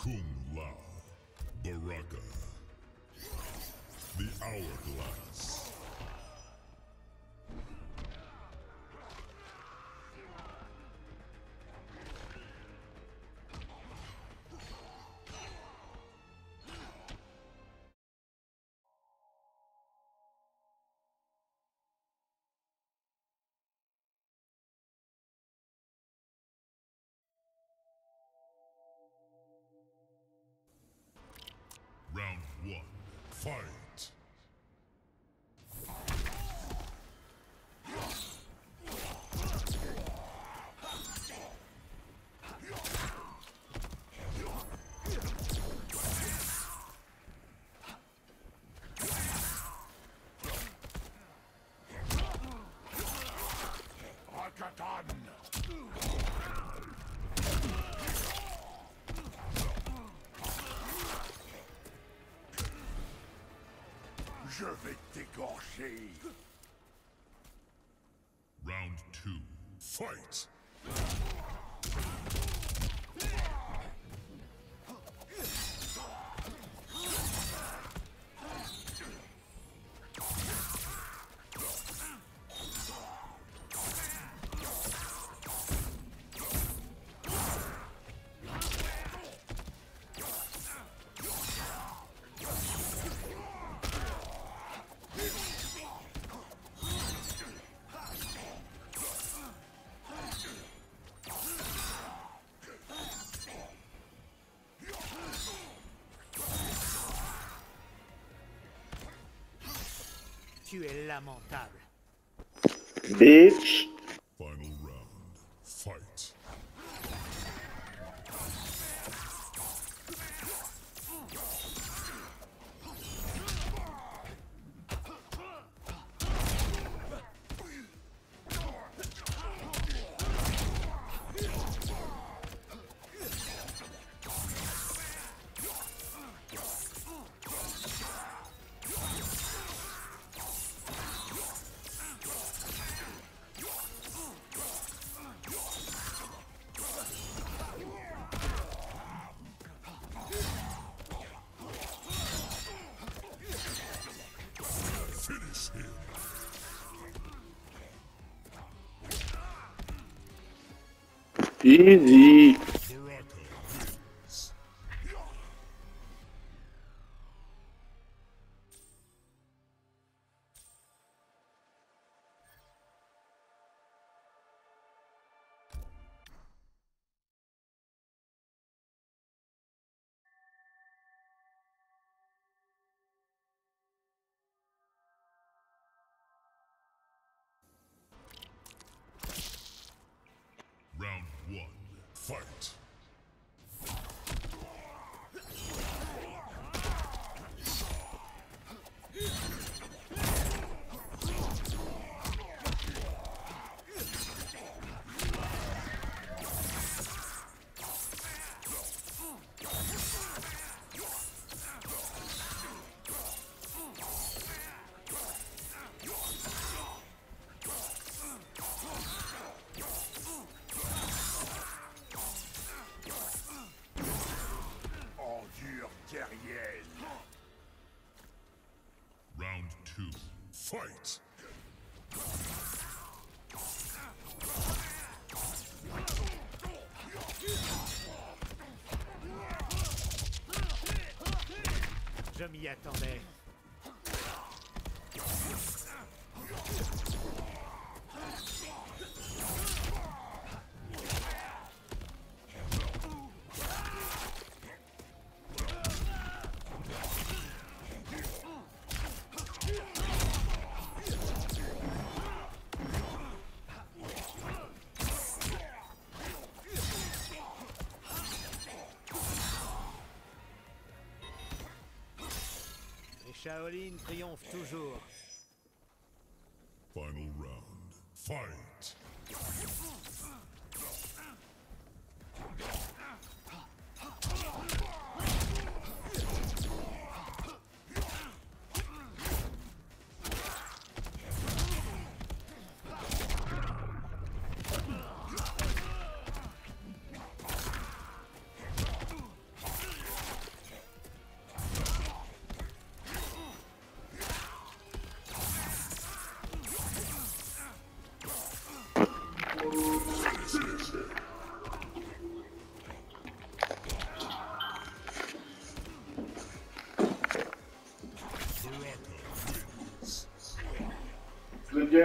Kung Lao, Baraka, the Hourglass. Round 1, fight! Je vais t'égorger. Round 2, fight! Tu es lamentable. Bitch. Final round, fight! Finish him! Easy. Baraka wins. Round 1, fight! Ordure terrienne. Round 2, fight! Je m'y attendais. Les Shaolin triomphent toujours. Final round, fight!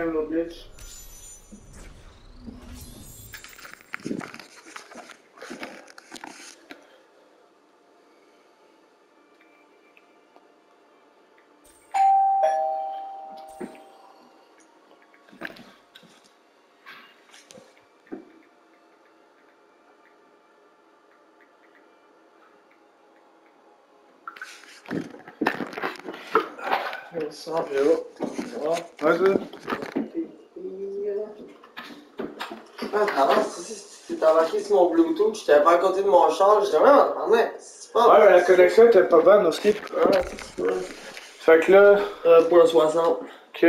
game, no bitch. Ça, vas-y. Avant, si t'es embarqué sur mon Bluetooth, j'étais pas à côté de mon char, j'étais vraiment, c'est pas. Ouais, mais la connexion était pas bonne aussi. Ouais, c'est ça. Fait que là. Pour le 60. Ok.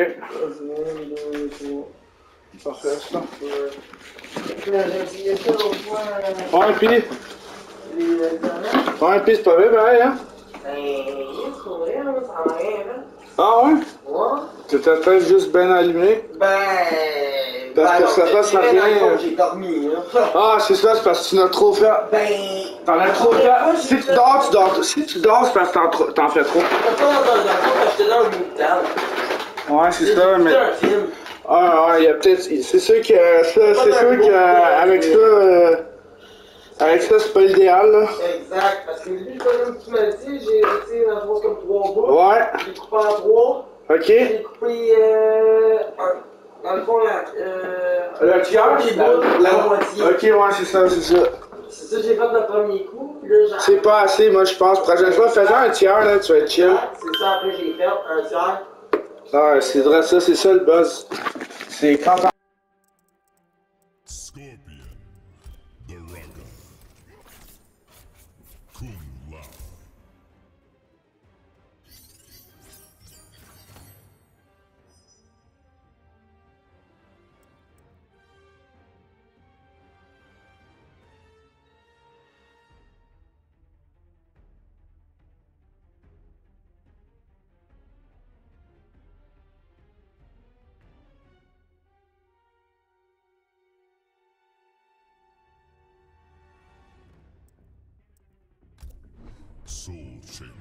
Parfait, ça. J'ai essayé ça l'autre fois. Ouais, pis. Les examens. Ouais, pis c'est pas vrai, pareil, hein? Ben, c'est pour vrai, là, ça n'a rien fait. Ah ouais? Ouais. T'étais peut-être juste ben allumé. Parce que ça passe à rien. J'ai dormi, là. Ah, c'est ça, c'est parce que tu n'as trop fait. Ben. T'en as trop fait. Si tu dors, tu dors. Si tu dors, c'est parce que t'en fais trop. J'étais pas dans un garçon quand j'étais dans un hôpital. Ouais, c'est ça, mais. un film. Ah, ouais, il y a peut-être. C'est sûr que ça, c'est sûr qu'avec ça. Avec ça, c'est pas l'idéal, là. Exact, parce que au début, comme tu m'as dit, j'ai essayé d'en faire comme 3 bouts. Ouais. J'ai coupé en 3. Ok. J'ai coupé, dans le fond, Le tiers, les bouts, la moitié. Ok, ouais, c'est ça, c'est ça. C'est ça que j'ai fait le premier coup, puis là, j'ai... C'est pas assez, moi, je pense. Prochaine fois, fais-en un tiers, là, tu vas être chill. C'est ça, après, j'ai fait un tiers. Ah, c'est vrai, ça, c'est ça le buzz. C'est quand on... Scorpion. Baraka. Kung Lao. Soul Chamber.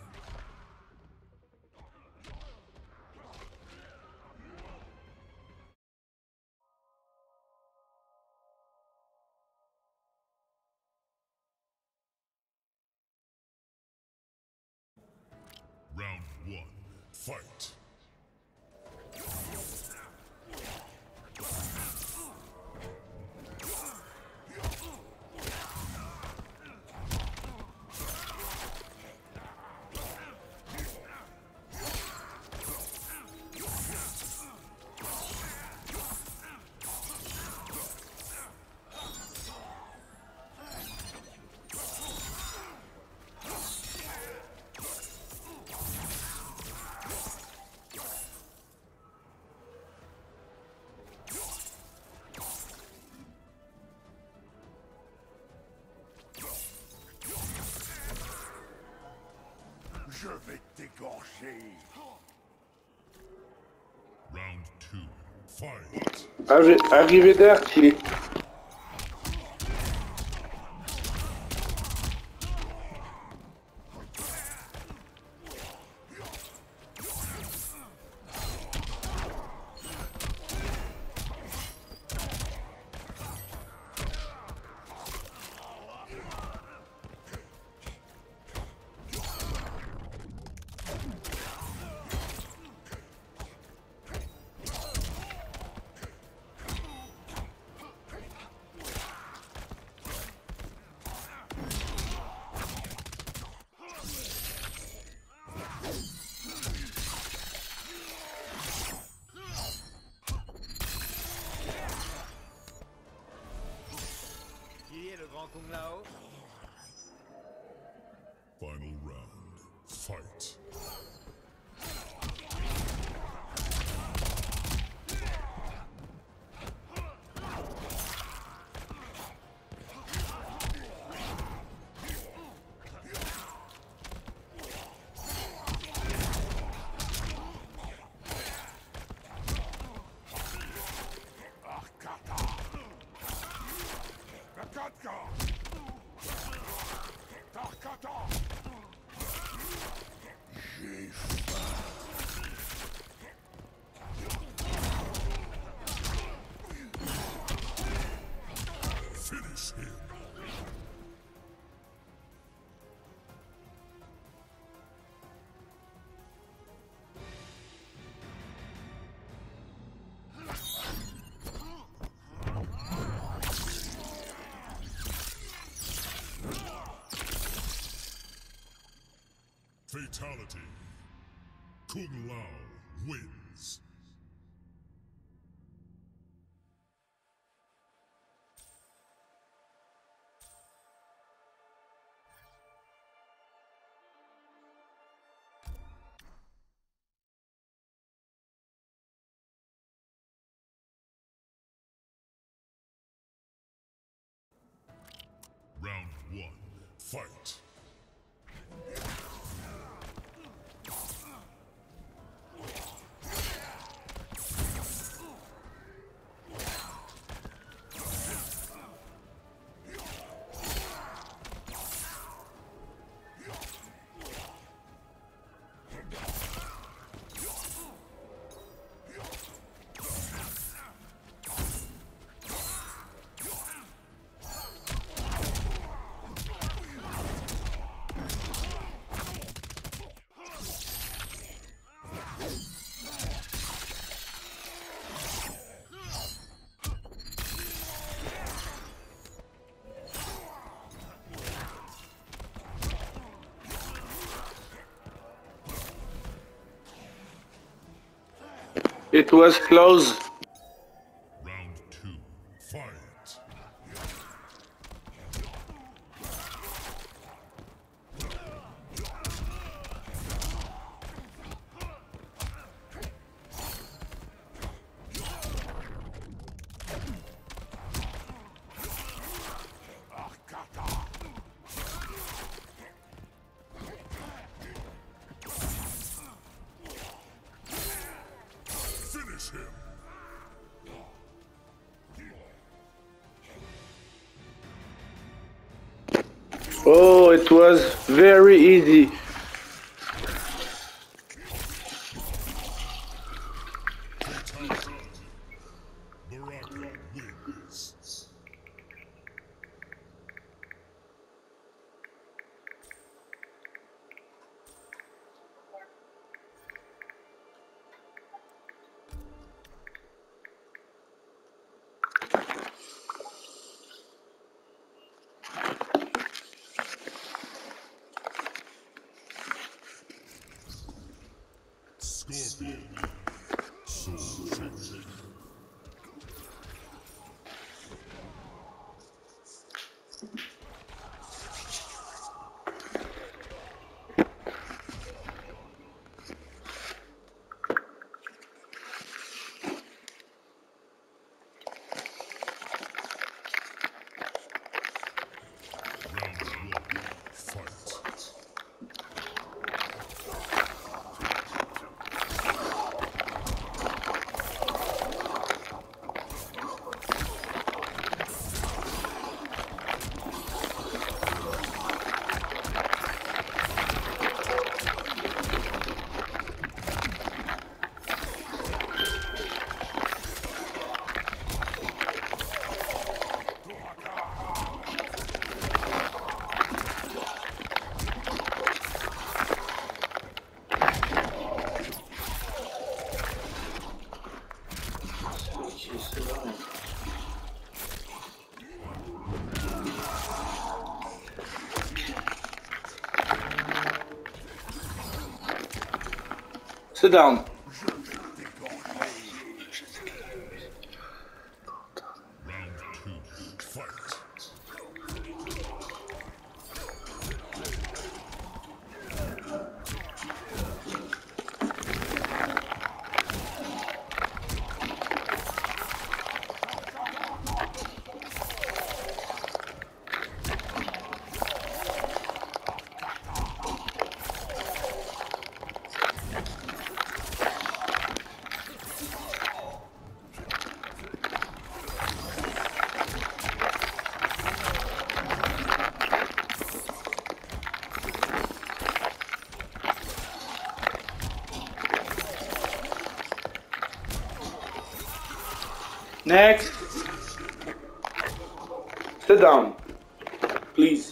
Round 1. Fight. Je vais t'égorger. Round 2. Fight. Arrivé d'air, qu'il est. Qui est le grand Kung Lao? Final round. Fight. him. Fatality. Kung Lao wins. Round 1. Fight. It was close. Round 2. Fight. Finish him. Oh, it was very easy. Fatality. Baraka wins. Scorpion. Soul Changer. Round 1. Fight. Sit down. Round 2. Fight. Next. Sit down. Please.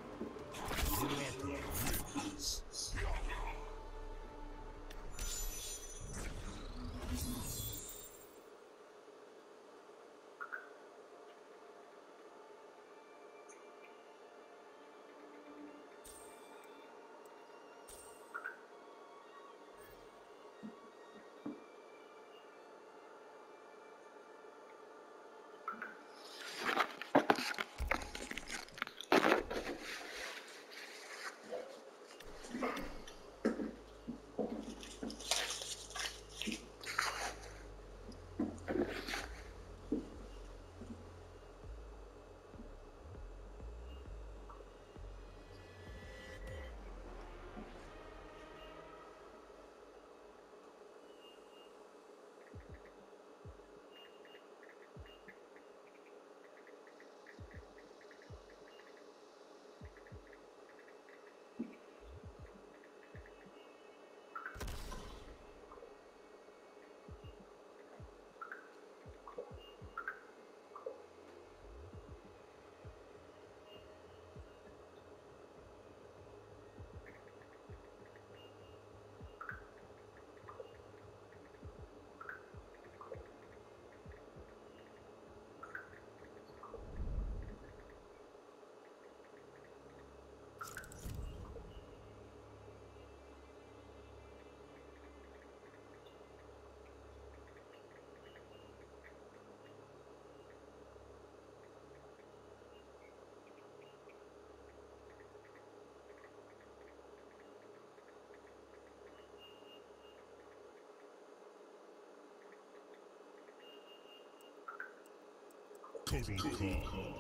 Total calm.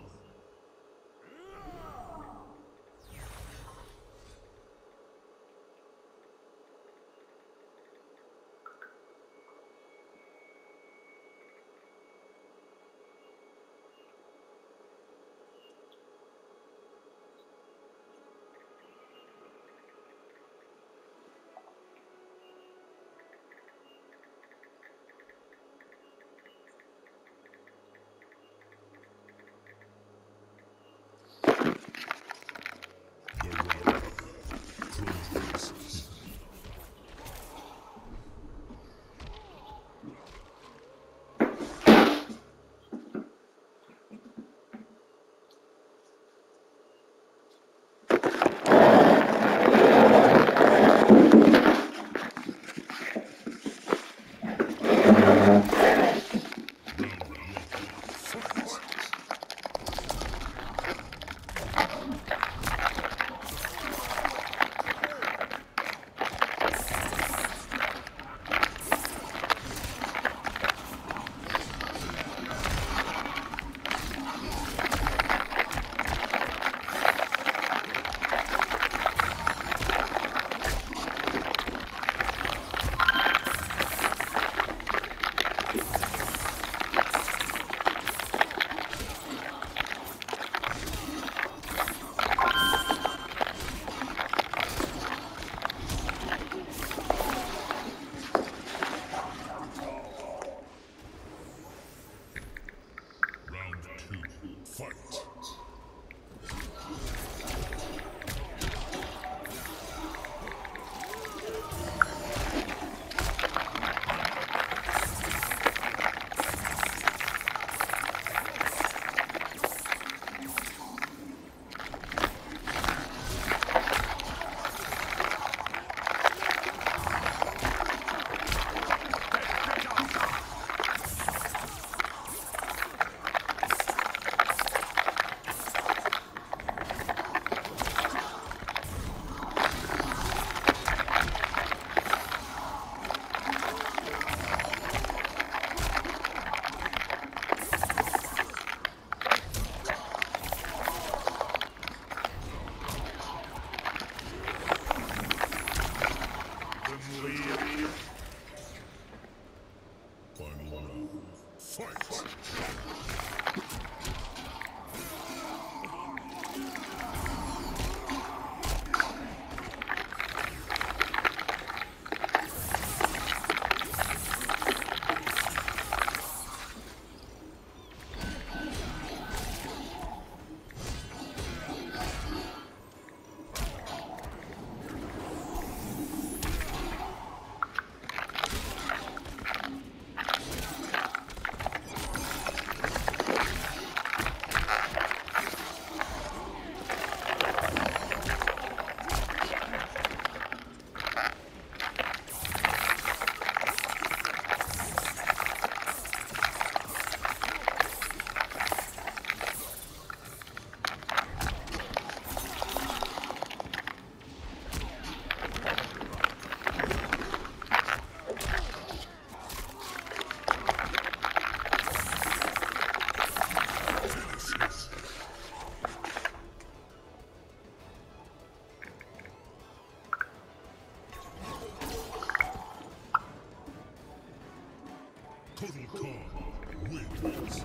please.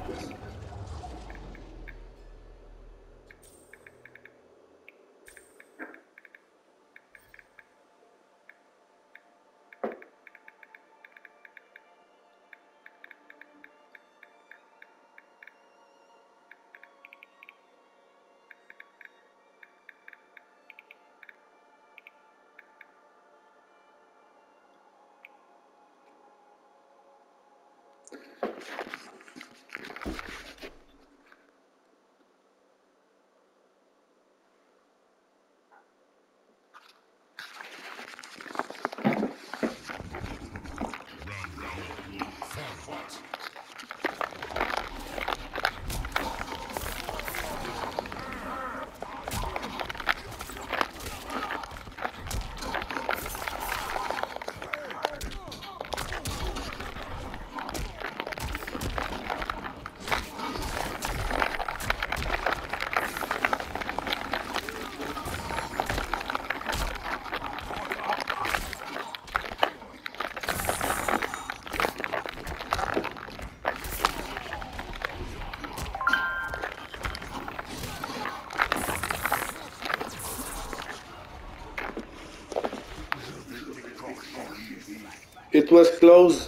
It was close.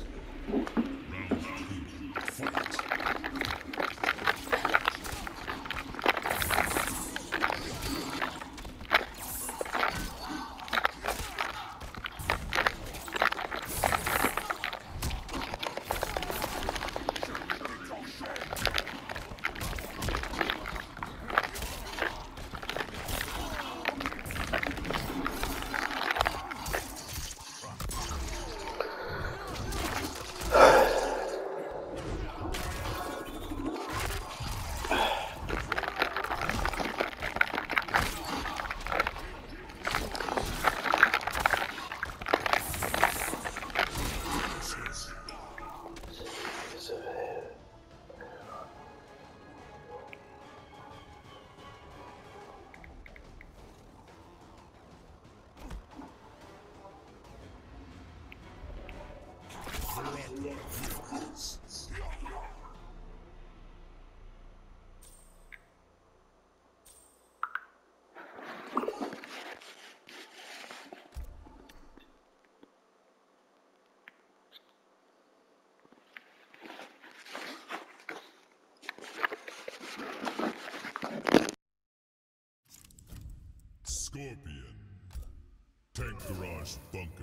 Scorpion. Tank Garage Bunker.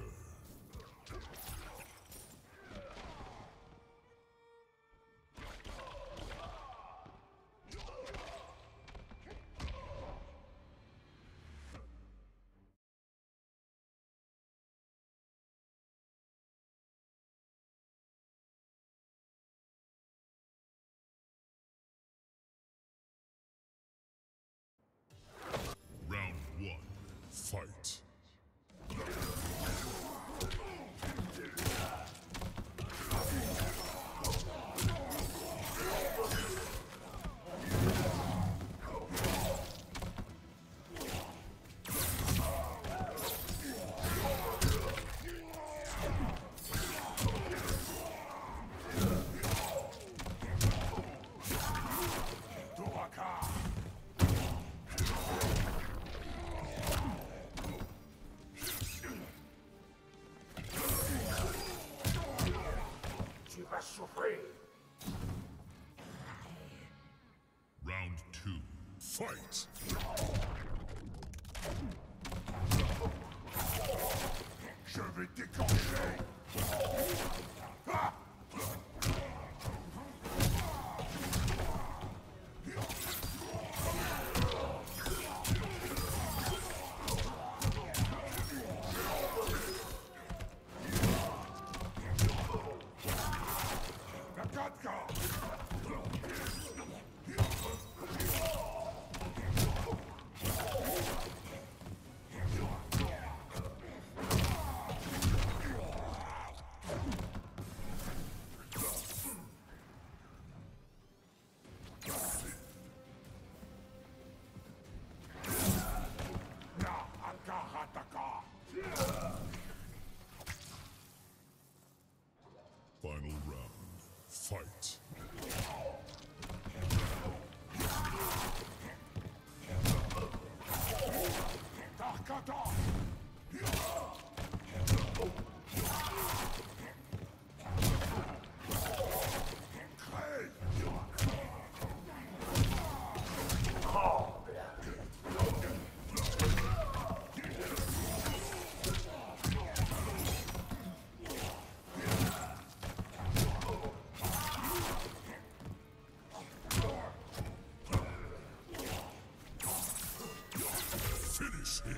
Round 1. Fight. Round 2. Fight! Je vais déclencher. Ah! him.